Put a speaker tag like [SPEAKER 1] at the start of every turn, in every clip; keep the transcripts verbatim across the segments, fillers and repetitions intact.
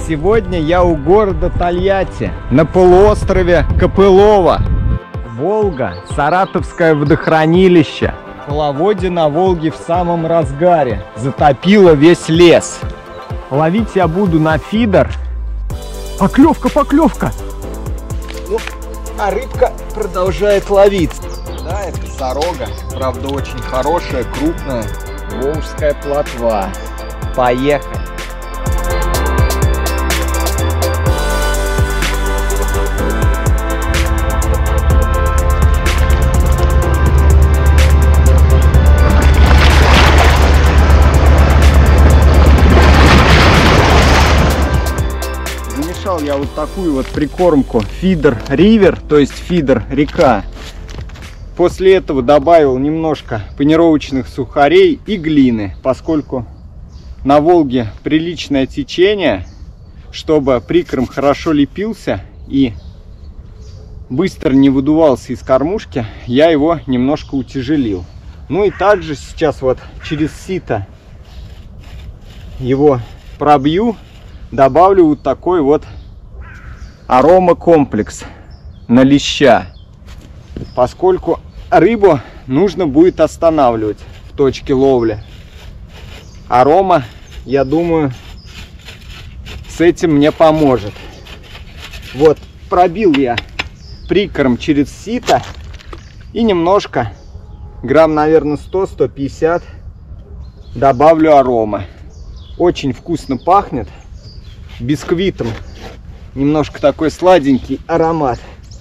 [SPEAKER 1] Сегодня я у города Тольятти, на полуострове Копылово. Волга, Саратовское водохранилище. Половодье на Волге в самом разгаре. Затопило весь лес. Ловить я буду на фидер. Поклевка, поклевка! Ну, а рыбка продолжает ловиться. Да, это сорога. Правда, очень хорошая, крупная. Волжская плотва. Поехали! Замешал я вот такую вот прикормку фидер ривер, то есть фидер река. После этого добавил немножко панировочных сухарей и глины, поскольку на Волге приличное течение, чтобы прикорм хорошо лепился и быстро не выдувался из кормушки, я его немножко утяжелил. Ну и также сейчас вот через сито его пробью, добавлю вот такой вот аромакомплекс на леща, поскольку рыбу нужно будет останавливать в точке ловли. Арома, я думаю, с этим мне поможет. Вот, пробил я прикорм через сито и немножко, грамм, наверное, сто — сто пятьдесят, добавлю арома. Очень вкусно пахнет, бисквитом. Немножко такой сладенький аромат.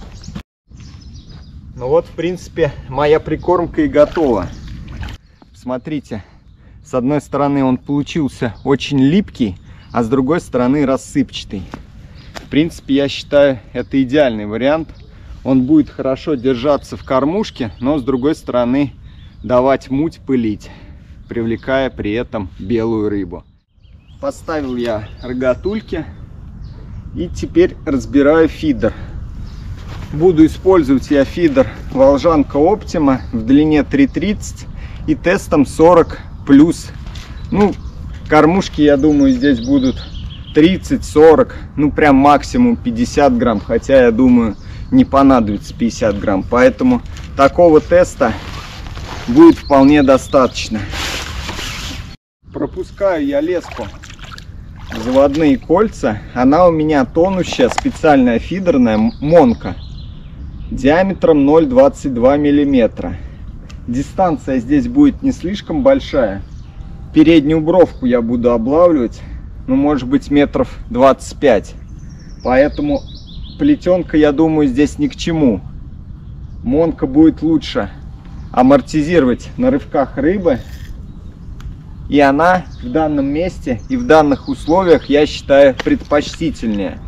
[SPEAKER 1] Ну вот, в принципе, моя прикормка и готова. Смотрите, с одной стороны он получился очень липкий, а с другой стороны рассыпчатый. В принципе, я считаю, это идеальный вариант. Он будет хорошо держаться в кормушке, но с другой стороны давать муть, пылить, привлекая при этом белую рыбу. Поставил я рогатульки и теперь разбираю фидер. Буду использовать я фидер Волжанка Оптима в длине три тридцать и тестом сорок плюс. Ну, кормушки, я думаю, здесь будут тридцать — сорок, ну прям максимум пятьдесят грамм, хотя я думаю, не понадобится пятьдесят грамм, поэтому такого теста будет вполне достаточно. Пропускаю я леску в заводные кольца. Она у меня тонущая, специальная фидерная Монка, диаметром ноль целых двадцать два миллиметра. Дистанция здесь будет не слишком большая. Переднюю бровку я буду облавливать, ну, может быть, метров двадцать пять. Поэтому плетенка, я думаю, здесь ни к чему. Монка будет лучше амортизировать на рывках рыбы. И она в данном месте и в данных условиях, я считаю, предпочтительнее.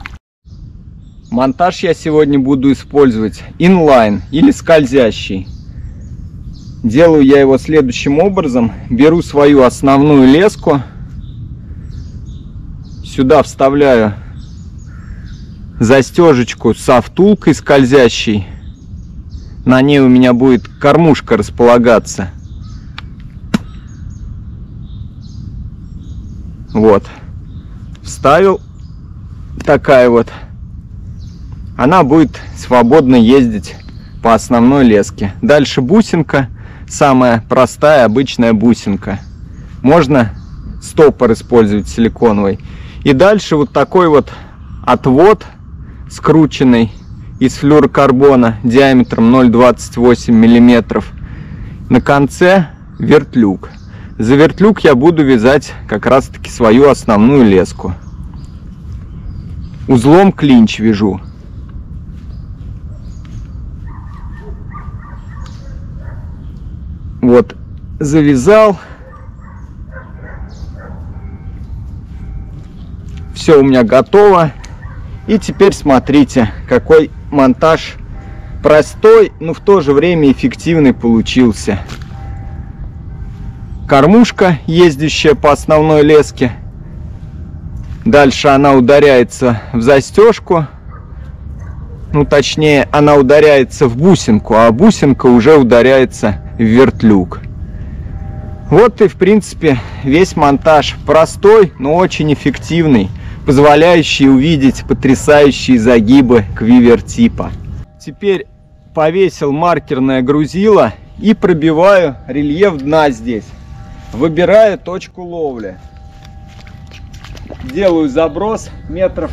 [SPEAKER 1] Монтаж я сегодня буду использовать инлайн или скользящий. Делаю я его следующим образом. Беру свою основную леску. Сюда вставляю застежечку со втулкой скользящей. На ней у меня будет кормушка располагаться. Вот. Вставил. Такая вот. Она будет свободно ездить по основной леске. Дальше бусинка. Самая простая, обычная бусинка. Можно стопор использовать силиконовый. И дальше вот такой вот отвод, скрученный из флюорокарбона диаметром ноль целых двадцать восемь миллиметров. На конце вертлюг. За вертлюг я буду вязать как раз таки свою основную леску. Узлом клинч вяжу. Вот, завязал. Все у меня готово. И теперь смотрите, какой монтаж простой, но в то же время эффективный получился. Кормушка, ездящая по основной леске. Дальше она ударяется в застежку. Ну, точнее, она ударяется в бусинку, а бусинка уже ударяется в вертлюг. Вот и, в принципе, весь монтаж простой, но очень эффективный. позволяющие увидеть потрясающие загибы квивер-типа. Теперь повесил маркерное грузило и пробиваю рельеф дна здесь. Выбираю точку ловли. Делаю заброс метров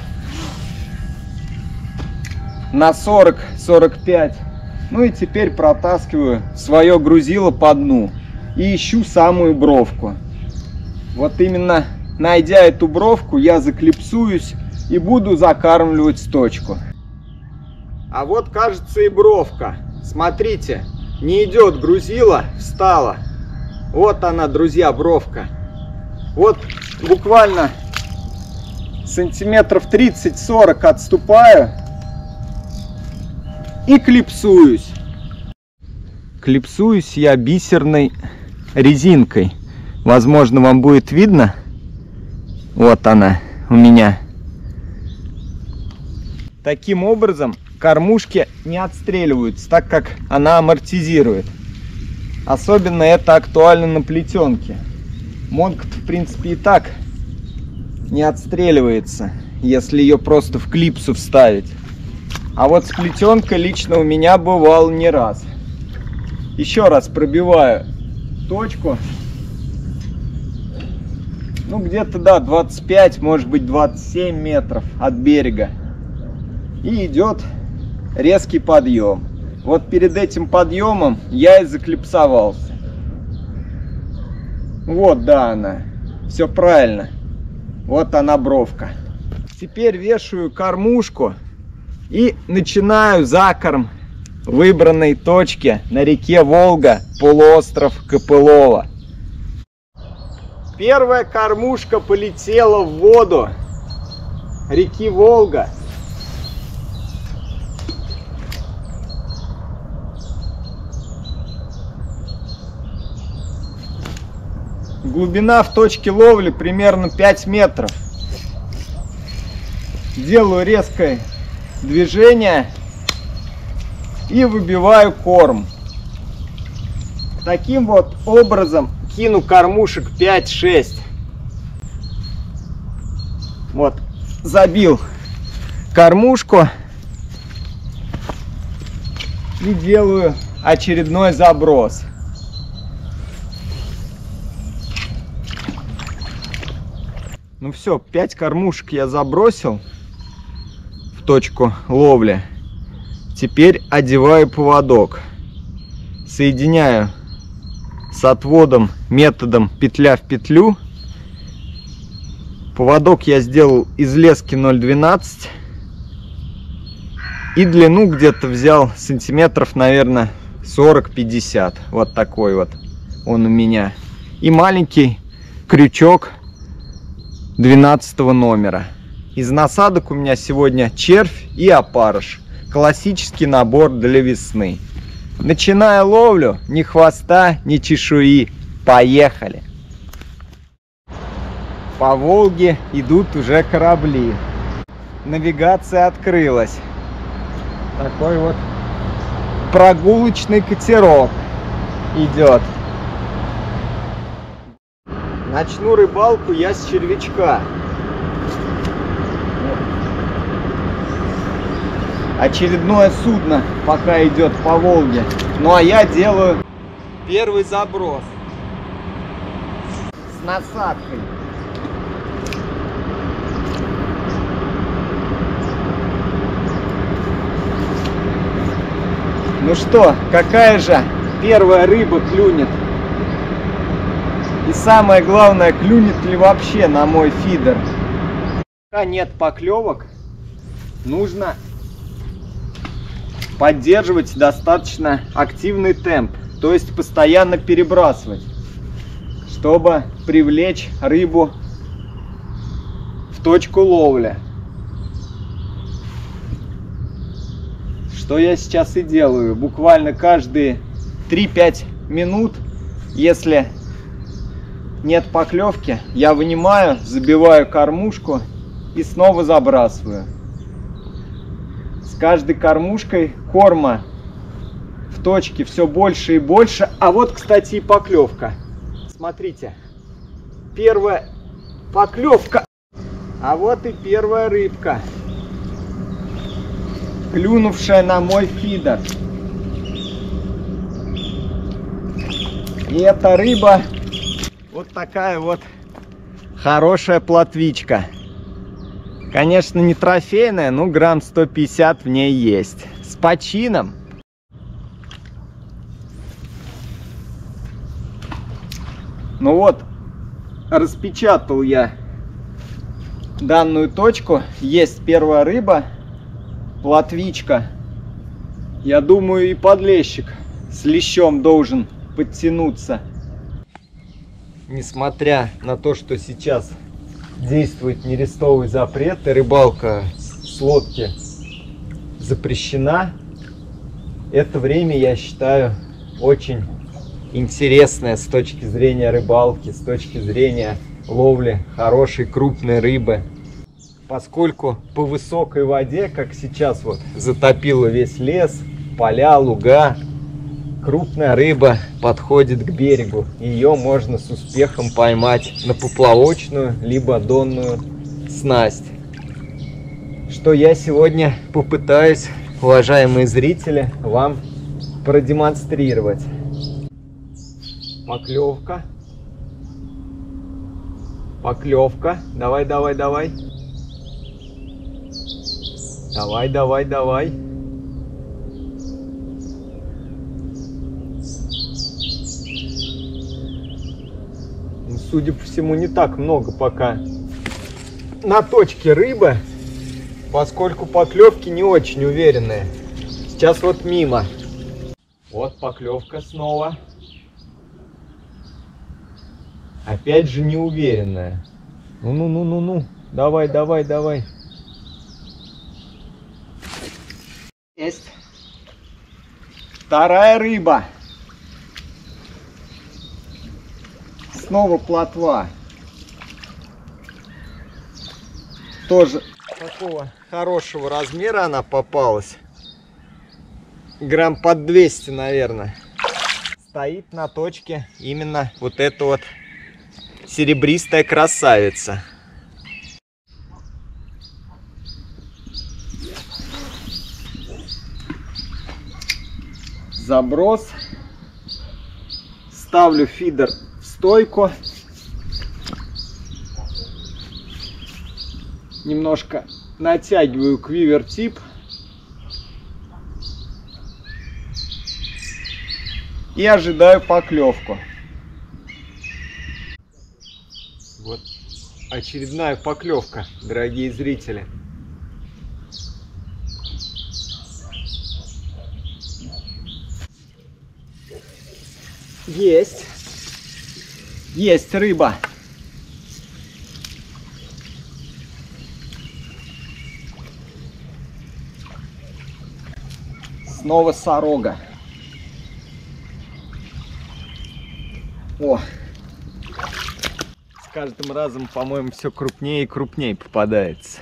[SPEAKER 1] на сорок — сорок пять. Ну и теперь протаскиваю свое грузило по дну и ищу самую бровку. Вот именно найдя эту бровку, я заклипсуюсь и буду закармливать точку. А вот, кажется, и бровка. Смотрите, не идет грузило, встала. Вот она, друзья, бровка. Вот буквально сантиметров тридцать — сорок отступаю и клипсуюсь. Клипсуюсь я бисерной резинкой. Возможно, вам будет видно. Вот она у меня. Таким образом кормушки не отстреливаются, так как она амортизирует. Особенно это актуально на плетенке. Монка, в принципе, и так не отстреливается, если ее просто в клипсу вставить. А вот с плетенкой лично у меня бывало не раз. Еще раз пробиваю точку. Ну, где-то, да, двадцать пять, может быть, двадцать семь метров от берега. И идет резкий подъем. Вот перед этим подъемом я и заклипсовался. Вот, да, она. Все правильно. Вот она, бровка. Теперь вешаю кормушку и начинаю закорм выбранной точки на реке Волга, полуостров Копылово. Первая кормушка полетела в воду реки Волга. Глубина в точке ловли примерно пять метров. Делаю резкое движение и выбиваю корм. Таким вот образом кину кормушек пять-шесть. Вот, забил кормушку и делаю очередной заброс. Ну все, пять кормушек я забросил в точку ловли. Теперь одеваю поводок. Соединяю с отводом методом петля в петлю. Поводок я сделал из лески ноль двенадцать. И длину где-то взял сантиметров, наверное, сорок-пятьдесят. Вот такой вот он у меня. И маленький крючок двенадцатого номера. Из насадок у меня сегодня червь и опарыш. Классический набор для весны. Начиная ловлю, ни хвоста, ни чешуи. Поехали! По Волге идут уже корабли. Навигация открылась. Такой вот прогулочный катерок идет. Начну рыбалку я с червячка. Очередное судно пока идет по Волге. Ну а я делаю первый заброс с насадкой. Ну что, какая же первая рыба клюнет? И самое главное, клюнет ли вообще на мой фидер? Пока нет поклевок, нужно поддерживать достаточно активный темп, то есть постоянно перебрасывать, чтобы привлечь рыбу в точку ловли. Что я сейчас и делаю. Буквально каждые три-пять минут, если нет поклевки, я вынимаю, забиваю кормушку и снова забрасываю. С каждой кормушкой корма в точке все больше и больше. А вот, кстати, и поклевка. Смотрите, первая поклевка. А вот и первая рыбка, клюнувшая на мой фидер. И эта рыба вот такая вот хорошая плотвичка. Конечно, не трофейная, но грамм сто пятьдесят в ней есть. С почином. Ну вот, распечатал я данную точку. Есть первая рыба, плотвичка. Я думаю, и подлещик с лещом должен подтянуться. Несмотря на то, что сейчас действует нерестовый запрет и рыбалка с лодки запрещена, это время, я считаю, очень интересное с точки зрения рыбалки, с точки зрения ловли хорошей крупной рыбы. Поскольку по высокой воде, как сейчас вот, затопило весь лес, поля, луга, крупная рыба подходит к берегу. Ее можно с успехом поймать на поплавочную либо донную снасть. Что я сегодня попытаюсь, уважаемые зрители, вам продемонстрировать. Поклевка. Поклевка. Давай, давай, давай. Давай, давай, давай. Судя по всему, не так много пока на точке рыбы, поскольку поклевки не очень уверенные. Сейчас вот мимо. Вот поклевка снова. Опять же неуверенная. Ну-ну-ну-ну-ну. Давай, давай, давай. Есть. Вторая рыба. Снова плотва. Тоже такого хорошего размера она попалась. Грамм под двести, наверное. Стоит на точке именно вот эта вот серебристая красавица. Заброс. Ставлю фидер в стойку. Немножко натягиваю квивер-тип. И ожидаю поклевку. Вот очередная поклевка, дорогие зрители. Есть. Есть рыба. Снова сорога. О, с каждым разом, по-моему, все крупнее и крупнее попадается.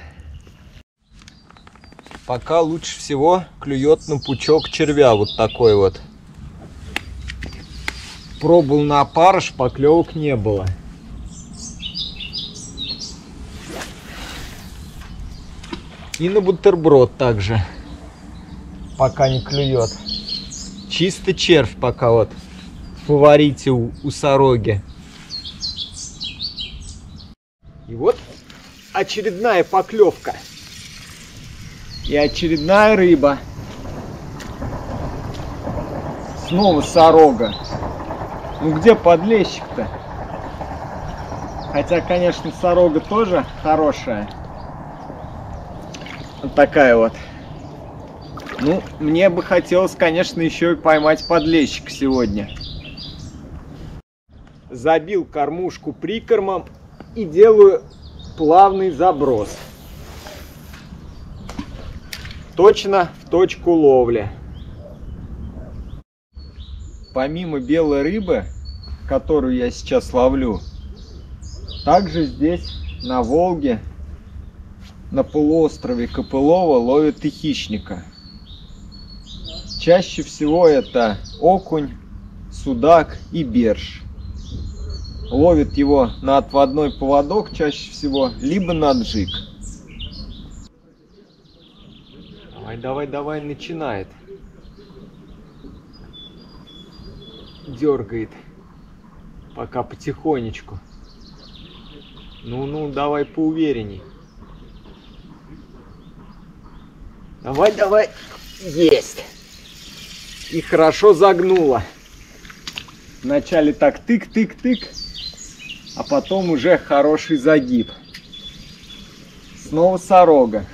[SPEAKER 1] Пока лучше всего клюет на пучок червя вот такой вот. Пробовал на опарыш, поклевок не было. И на бутерброд также пока не клюет. Чисто червь пока вот в фаворите у, у сороги. И вот очередная поклевка. И очередная рыба. Снова сорога. Ну где подлещик-то? Хотя, конечно, сорога тоже хорошая. Вот такая вот. Ну, мне бы хотелось, конечно, еще и поймать подлещик сегодня. Забил кормушку прикормом и делаю плавный заброс. Точно в точку ловли. Помимо белой рыбы, которую я сейчас ловлю, также здесь, на Волге, на полуострове Копылова, ловят и хищника. Чаще всего это окунь, судак и берж. ловит его на отводной поводок чаще всего, либо на джиг. Давай, давай, давай, начинает. Дергает. Пока потихонечку. Ну-ну, давай поуверенней. Давай, давай. Есть. И хорошо загнуло. Вначале так тык-тык-тык, а потом уже хороший загиб. Снова сорога.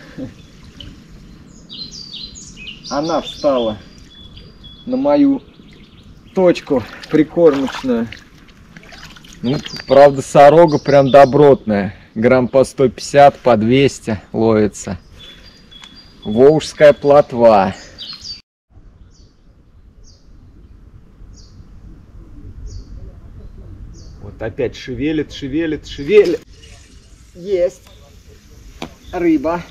[SPEAKER 1] Она встала на мою точку прикормочную. Ну, правда, сорога прям добротная. Грамм по сто пятьдесят, по двести ловится. Волжская плотва. Вот опять шевелит, шевелит, шевелит. Есть. Рыба.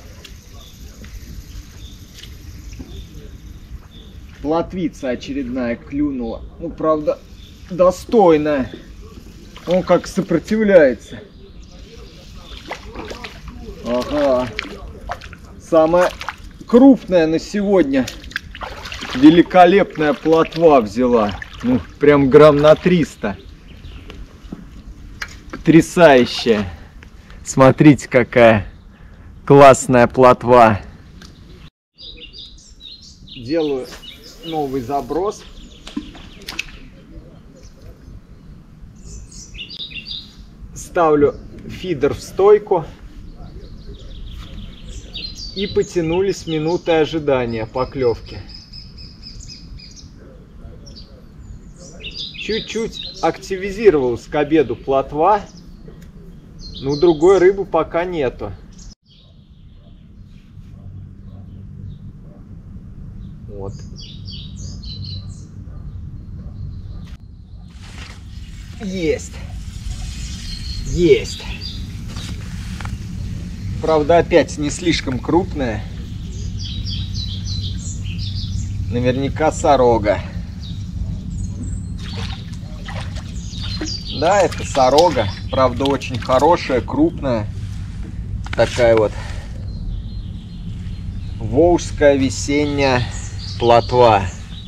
[SPEAKER 1] Плотвица очередная клюнула. Ну, правда, достойная. Он как сопротивляется. Ага. Самая крупная на сегодня. Великолепная плотва взяла. Ну, прям грамм на триста. Потрясающая. Смотрите, какая классная плотва. Делаю новый заброс. Ставлю фидер в стойку. И потянулись минуты ожидания поклевки. Чуть-чуть активизировалась к обеду плотва, но другой рыбы пока нету. Вот. Есть. Есть. Правда, опять не слишком крупная. Наверняка сорога. Да, это сорога. Правда, очень хорошая, крупная. Такая вот волжская весенняя плотва.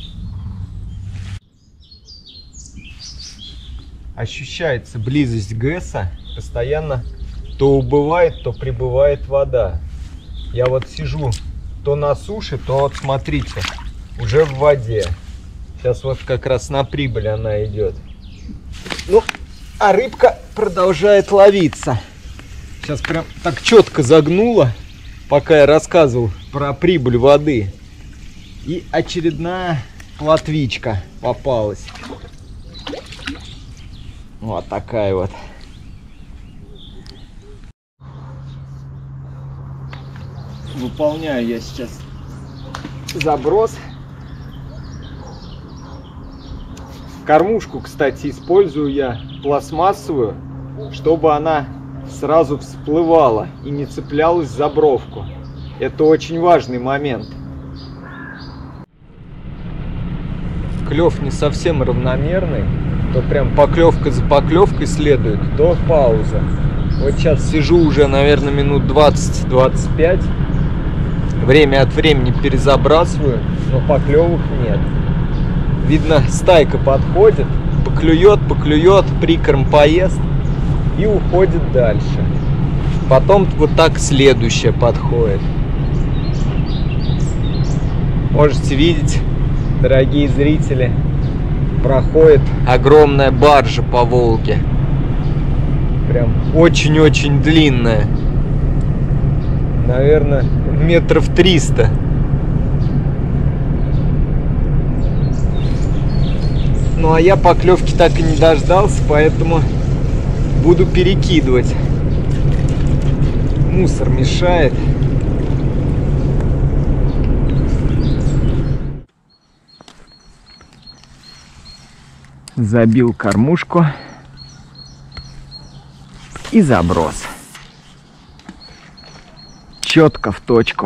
[SPEAKER 1] Ощущается близость ГЭСа. Постоянно то убывает, то прибывает вода. Я вот сижу то на суше, то вот смотрите, уже в воде. Сейчас вот как раз на прибыль она идет. Ну, а рыбка продолжает ловиться. Сейчас прям так четко загнула, пока я рассказывал про прибыль воды. И очередная плотвичка попалась. Вот такая вот. Выполняю я сейчас заброс. Кормушку, кстати, использую я пластмассовую, чтобы она сразу всплывала и не цеплялась за бровку. Это очень важный момент. Клев не совсем равномерный, то прям поклевка за поклевкой следует, то пауза. Вот сейчас сижу уже, наверное, минут двадцать-двадцать пять. Время от времени перезабрасываю, но поклевок нет. Видно, стайка подходит, поклюет, поклюет, прикорм поест и уходит дальше. Потом вот так следующая подходит. Можете видеть, дорогие зрители, проходит огромная баржа по Волге. Прям очень-очень длинная. Наверное, метров триста. Ну а я поклевки так и не дождался, поэтому буду перекидывать. Мусор мешает. Забил кормушку и заброс. Четко в точку.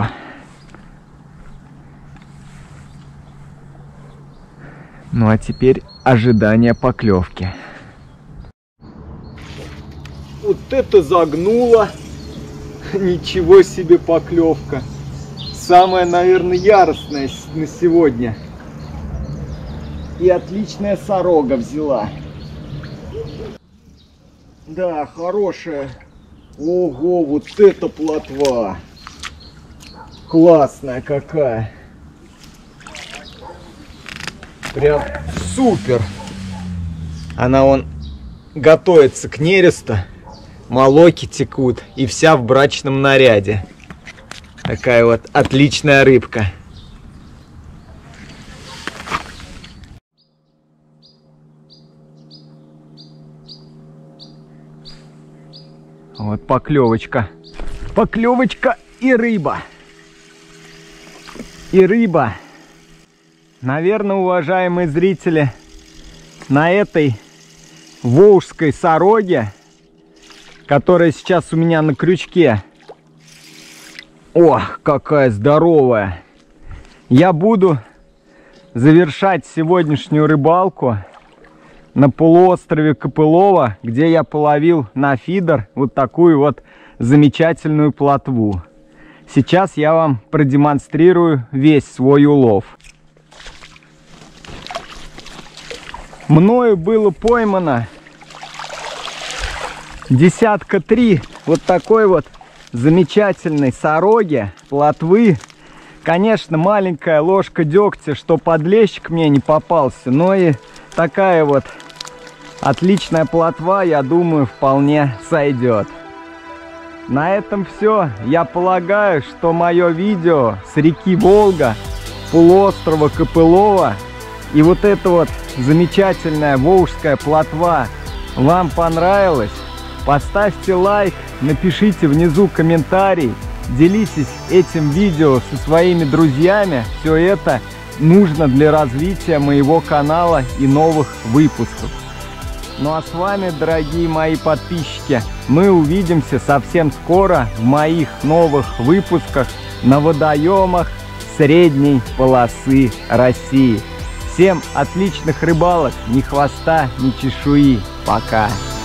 [SPEAKER 1] Ну а теперь ожидание поклевки. Вот это загнуло. Ничего себе поклевка. Самая, наверное, яростная на сегодня. И отличная сорога взяла. Да, хорошая. Ого, вот это плотва. Классная какая. Прям супер. Она вон готовится к нересту. Молоки текут. И вся в брачном наряде. Такая вот отличная рыбка. Вот поклевочка. Поклевочка и рыба. И рыба. Наверное, уважаемые зрители, на этой волжской сороге, которая сейчас у меня на крючке, ох, какая здоровая, я буду завершать сегодняшнюю рыбалку на полуострове Копылова, где я половил на фидер вот такую вот замечательную плотву. Сейчас я вам продемонстрирую весь свой улов. Мною было поймано десятка три вот такой вот замечательной сороги, плотвы. Конечно, маленькая ложка дегтя, что подлещик мне не попался, но и такая вот отличная плотва, я думаю, вполне сойдет. На этом все. Я полагаю, что мое видео с реки Волга, полуострова Копылова и вот эта вот замечательная волжская плотва вам понравилось. Поставьте лайк, напишите внизу комментарий, делитесь этим видео со своими друзьями. Все это нужно для развития моего канала и новых выпусков. Ну а с вами, дорогие мои подписчики, мы увидимся совсем скоро в моих новых выпусках на водоемах средней полосы России. Всем отличных рыбалок, ни хвоста, ни чешуи. Пока!